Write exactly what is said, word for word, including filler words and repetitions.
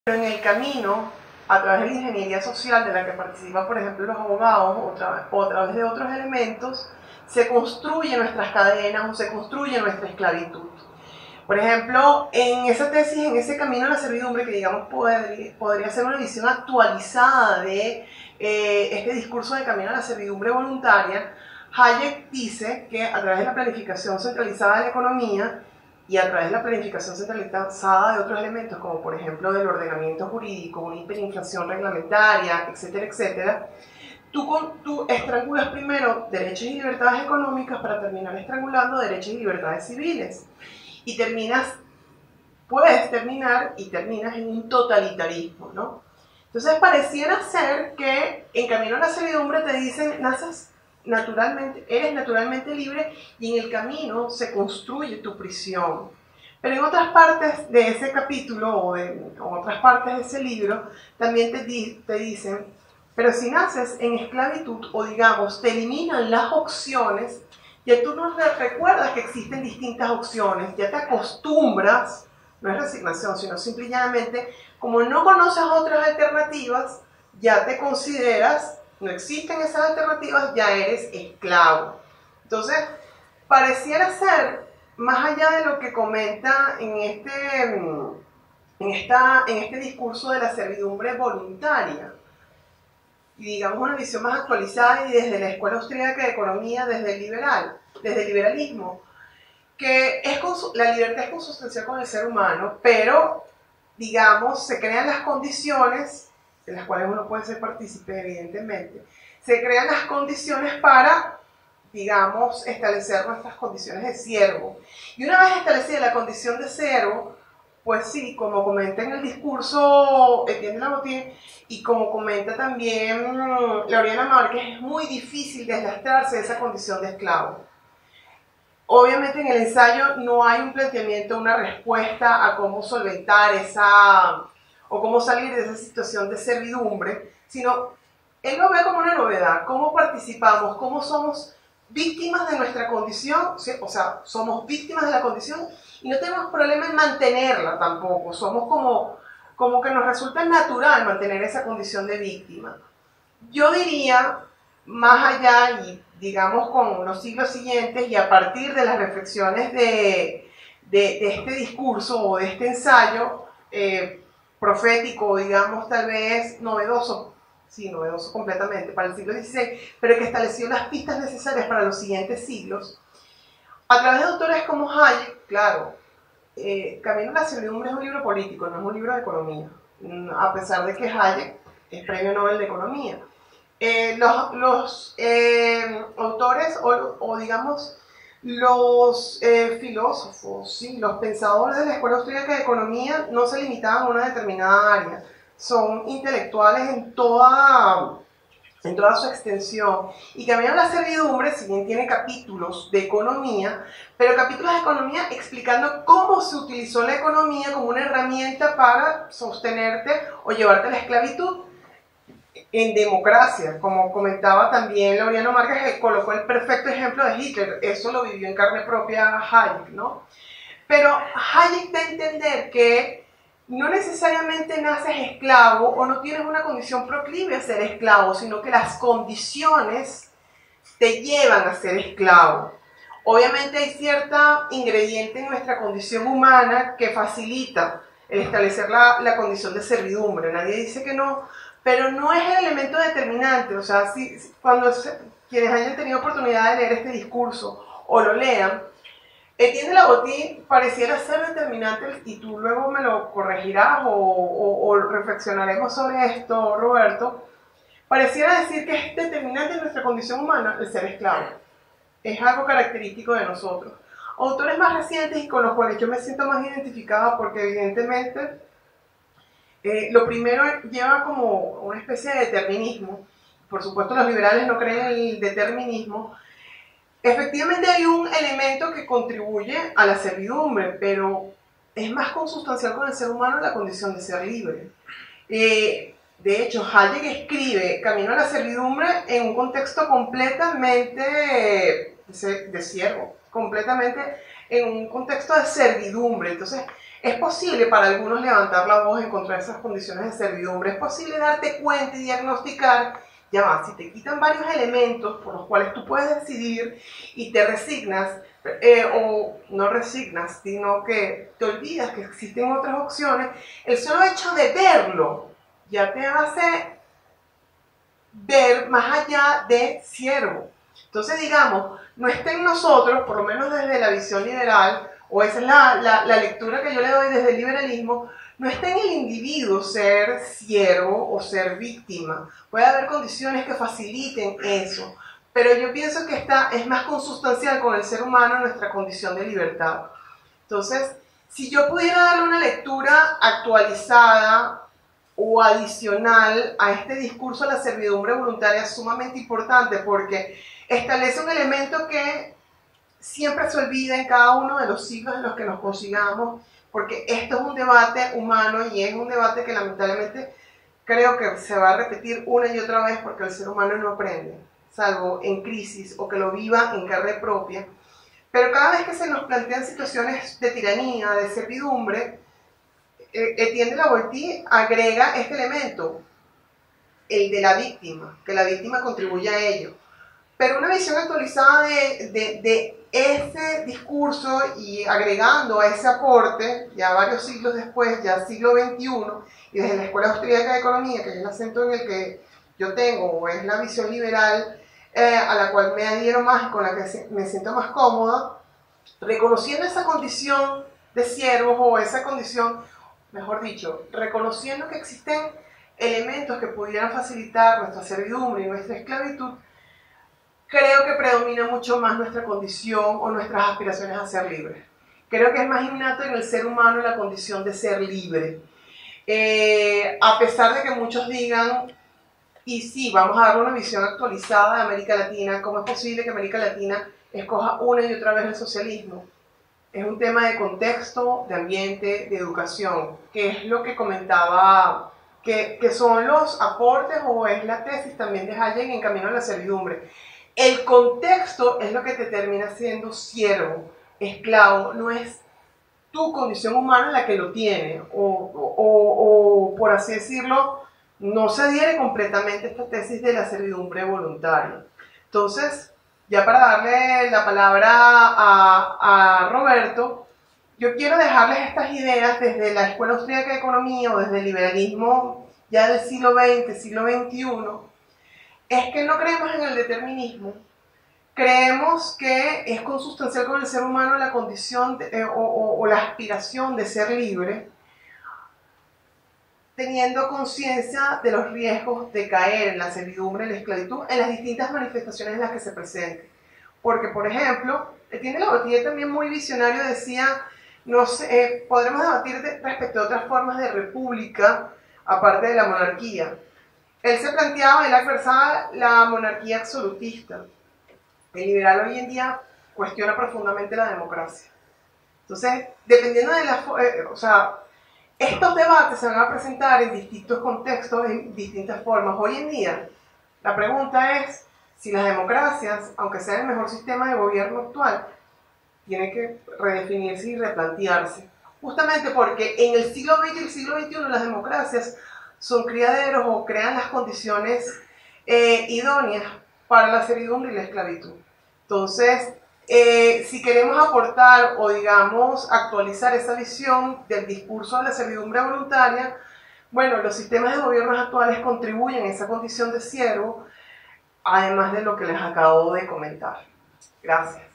Pero en el camino, a través de la ingeniería social de la que participan, por ejemplo, los abogados, o, tra o a través de otros elementos, se construyen nuestras cadenas o se construye nuestra esclavitud. Por ejemplo, en esa tesis, en ese camino a la servidumbre, que digamos podría, podría ser una visión actualizada de eh, este discurso de camino a la servidumbre voluntaria, Hayek dice que a través de la planificación centralizada de la economía y a través de la planificación centralizada de otros elementos, como por ejemplo del ordenamiento jurídico, una hiperinflación reglamentaria, etcétera, etcétera, tú, tú estrangulas primero derechos y libertades económicas para terminar estrangulando derechos y libertades civiles. Y terminas, puedes terminar y terminas en un totalitarismo, ¿no? Entonces pareciera ser que en Camino a la Servidumbre te dicen, naces naturalmente, eres naturalmente libre y en el camino se construye tu prisión. Pero en otras partes de ese capítulo o en otras partes de ese libro también te, di, te dicen, pero si naces en esclavitud o digamos te eliminan las opciones, ya tú no recuerdas que existen distintas opciones, ya te acostumbras, no es resignación, sino simplemente como no conoces otras alternativas, ya te consideras, no existen esas alternativas, ya eres esclavo. Entonces, pareciera ser, más allá de lo que comenta en este, en esta, en este discurso de la servidumbre voluntaria, y digamos una visión más actualizada y desde la Escuela Austríaca de Economía, desde el liberal, desde el liberalismo, que es la libertad es consustancial con el ser humano, pero, digamos, se crean las condiciones, en las cuales uno puede ser partícipe, evidentemente, se crean las condiciones para, digamos, establecer nuestras condiciones de siervo. Y una vez establecida la condición de siervo, pues sí, como comenta en el discurso Etienne de la Boétie, y como comenta también Laureana Márquez, es muy difícil deslastrarse de esa condición de esclavo. Obviamente en el ensayo no hay un planteamiento, una respuesta a cómo solventar esa, o cómo salir de esa situación de servidumbre, sino él lo ve como una novedad, cómo participamos, cómo somos víctimas de nuestra condición, ¿sí? O sea, somos víctimas de la condición y no tenemos problema en mantenerla tampoco, somos como, como que nos resulta natural mantener esa condición de víctima. Yo diría, más allá y digamos con los siglos siguientes y a partir de las reflexiones de, de, de este discurso o de este ensayo eh, profético, digamos tal vez novedoso, sí, novedoso completamente para el siglo dieciséis, pero que estableció las pistas necesarias para los siguientes siglos, a través de autores como Hayek, claro, eh, Camino a la Servidumbre es un libro político, no es un libro de economía, a pesar de que Hayek es premio Nobel de Economía. Eh, los los eh, autores o, o digamos los eh, filósofos, ¿sí? Los pensadores de la Escuela Austríaca de Economía no se limitaban a una determinada área, son intelectuales en toda, en toda su extensión. Y Camino a la Servidumbre, si bien tiene capítulos de economía, pero capítulos de economía explicando cómo se utilizó la economía como una herramienta para sostenerte o llevarte a la esclavitud. En democracia, como comentaba también Laureano Márquez, que colocó el perfecto ejemplo de Hitler, eso lo vivió en carne propia Hayek, ¿no? Pero Hayek da a entender que no necesariamente naces esclavo o no tienes una condición proclive a ser esclavo, sino que las condiciones te llevan a ser esclavo. Obviamente hay cierta ingrediente en nuestra condición humana que facilita el establecer la, la condición de servidumbre, nadie dice que no, pero no es el elemento determinante. O sea, si, si, cuando se, quienes hayan tenido oportunidad de leer este discurso o lo lean, Etienne de la Boétie pareciera ser determinante, y tú luego me lo corregirás o, o, o reflexionaremos sobre esto, Roberto, pareciera decir que es determinante en nuestra condición humana el ser esclavo. Es algo característico de nosotros. Autores más recientes y con los cuales yo me siento más identificada porque evidentemente Eh, lo primero lleva como una especie de determinismo. Por supuesto los liberales no creen en el determinismo. Efectivamente hay un elemento que contribuye a la servidumbre, pero es más consustancial con el ser humano la condición de ser libre. Eh, de hecho, Hayek escribe Camino a la Servidumbre en un contexto completamente de, de siervo, completamente en un contexto de servidumbre. Entonces, Es posible para algunos levantar la voz en contra de esas condiciones de servidumbre, es posible darte cuenta y diagnosticar, ya va, si te quitan varios elementos por los cuales tú puedes decidir y te resignas, eh, o no resignas, sino que te olvidas que existen otras opciones, el solo hecho de verlo ya te hace ver más allá de siervo. Entonces, digamos, no está en nosotros, por lo menos desde la visión liberal, o esa es la, la, la lectura que yo le doy desde el liberalismo, no está en el individuo ser siervo o ser víctima. Puede haber condiciones que faciliten eso, pero yo pienso que esta es más consustancial con el ser humano nuestra condición de libertad. Entonces, si yo pudiera darle una lectura actualizada o adicional a este discurso de la servidumbre voluntaria, es sumamente importante porque establece un elemento que siempre se olvida en cada uno de los siglos en los que nos consigamos, porque esto es un debate humano y es un debate que lamentablemente creo que se va a repetir una y otra vez porque el ser humano no aprende, salvo en crisis o que lo viva en carne propia. Pero cada vez que se nos plantean situaciones de tiranía, de servidumbre, eh, Etienne de la Boétie agrega este elemento, el de la víctima, que la víctima contribuye a ello. Pero una visión actualizada de, de, de ese discurso y agregando a ese aporte, ya varios siglos después, ya siglo veintiuno, y desde la Escuela Austríaca de Economía, que es el acento en el que yo tengo, o es la visión liberal eh, a la cual me adhiero más, con la que me siento más cómoda, reconociendo esa condición de siervos o esa condición, mejor dicho, reconociendo que existen elementos que pudieran facilitar nuestra servidumbre y nuestra esclavitud, creo que predomina mucho más nuestra condición o nuestras aspiraciones a ser libres. Creo que es más innato en el ser humano la condición de ser libre. Eh, a pesar de que muchos digan, y sí, vamos a darle una visión actualizada de América Latina, ¿cómo es posible que América Latina escoja una y otra vez el socialismo? Es un tema de contexto, de ambiente, de educación, que es lo que comentaba, que, que son los aportes o es la tesis también de Hayek en Camino a la Servidumbre. El contexto es lo que te termina siendo siervo, esclavo, no es tu condición humana la que lo tiene, o, o, o, o por así decirlo, no se adhiere completamente a esta tesis de la servidumbre voluntaria. Entonces, ya para darle la palabra a, a Roberto, yo quiero dejarles estas ideas desde la Escuela Austríaca de Economía o desde el liberalismo ya del siglo veinte, siglo veintiuno, es que no creemos en el determinismo, creemos que es consustancial con el ser humano la condición de, eh, o, o, o la aspiración de ser libre, teniendo conciencia de los riesgos de caer en la servidumbre, en la esclavitud, en las distintas manifestaciones en las que se presente. Porque, por ejemplo, Etienne de la Boétie también muy visionario decía, no sé, eh, podremos debatir de, respecto a otras formas de república, aparte de la monarquía. Él se planteaba, él adversaba la monarquía absolutista. El liberal hoy en día cuestiona profundamente la democracia. Entonces, dependiendo de la... Eh, o sea, estos debates se van a presentar en distintos contextos, en distintas formas. Hoy en día, la pregunta es si las democracias, aunque sean el mejor sistema de gobierno actual, tienen que redefinirse y replantearse. Justamente porque en el siglo veinte y el siglo veintiuno las democracias son criaderos o crean las condiciones eh, idóneas para la servidumbre y la esclavitud. Entonces, eh, si queremos aportar o, digamos, actualizar esa visión del discurso de la servidumbre voluntaria, bueno, los sistemas de gobiernos actuales contribuyen a esa condición de siervo, además de lo que les acabo de comentar. Gracias.